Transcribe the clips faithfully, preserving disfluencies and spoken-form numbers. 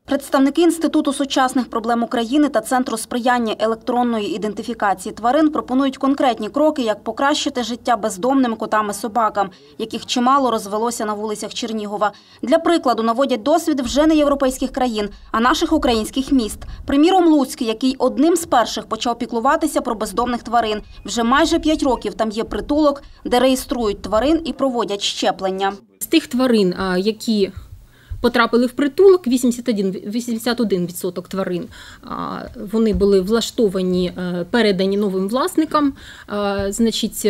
Представники Інституту сучасних проблем України та Центру сприяння електронної ідентифікації тварин пропонують конкретні кроки, як покращити життя бездомним котам і собакам, яких чимало розвелося на вулицях Чернігова. Для прикладу наводять досвід вже не європейських країн, а наших українських міст. Приміром, Луцьк, який одним з перших почав піклуватися про бездомних тварин. Вже майже п'ять років там є притулок, де реєструють тварин і проводять щеплення. З тих тварин, які потрапили в притулок, вісімдесят один відсоток тварин, вони були влаштовані, передані новим власникам, значить,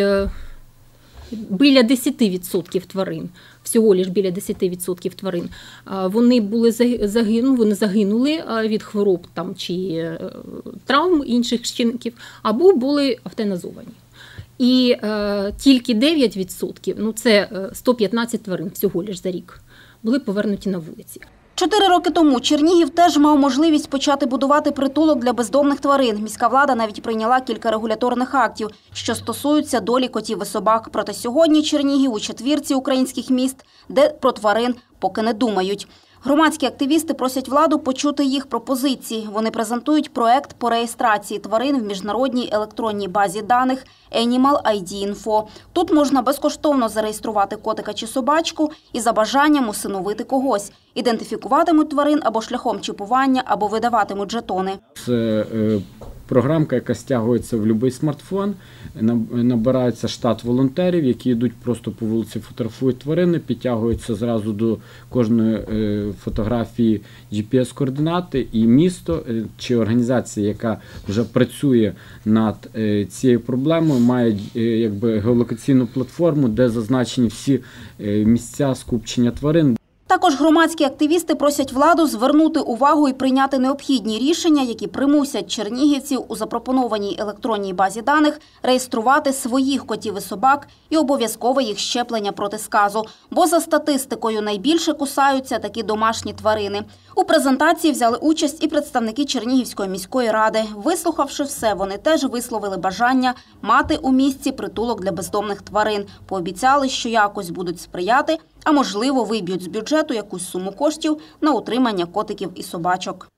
біля десять відсотків тварин, всього лише біля десять відсотків тварин, вони були загинули, вони загинули від хвороб там, чи травм інших чинників, або були евтаназовані. І е, тільки дев'ять відсотків, ну це сто п'ятнадцять тварин всього лише за рік, були повернуті на вулиці. Чотири роки тому Чернігів теж мав можливість почати будувати притулок для бездомних тварин. Міська влада навіть прийняла кілька регуляторних актів, що стосуються долі котів і собак. Проте сьогодні Чернігів у четвірці українських міст, де про тварин поки не думають. Громадські активісти просять владу почути їх пропозиції. Вони презентують проект по реєстрації тварин в міжнародній електронній базі даних Animal ай ді інфо. Тут можна безкоштовно зареєструвати котика чи собачку і за бажанням усиновити когось. Ідентифікуватимуть тварин або шляхом чіпування, або видаватимуть жетони. Це програмка, яка стягується в будь-який смартфон, набирається штат волонтерів, які йдуть просто по вулиці, фотографують тварини, підтягуються зразу до кожної фотографії джі пі ес-координати, і місто чи організація, яка вже працює над цією проблемою, має якби геолокаційну платформу, де зазначені всі місця скупчення тварин. Також громадські активісти просять владу звернути увагу і прийняти необхідні рішення, які примусять чернігівців у запропонованій електронній базі даних реєструвати своїх котів і собак і обов'язкове їх щеплення проти сказу. Бо за статистикою найбільше кусаються такі домашні тварини. У презентації взяли участь і представники Чернігівської міської ради. Вислухавши все, вони теж висловили бажання мати у місті притулок для бездомних тварин. Пообіцяли, що якось будуть сприяти, а можливо виб'ють з бюджету якусь суму коштів на утримання котиків і собачок.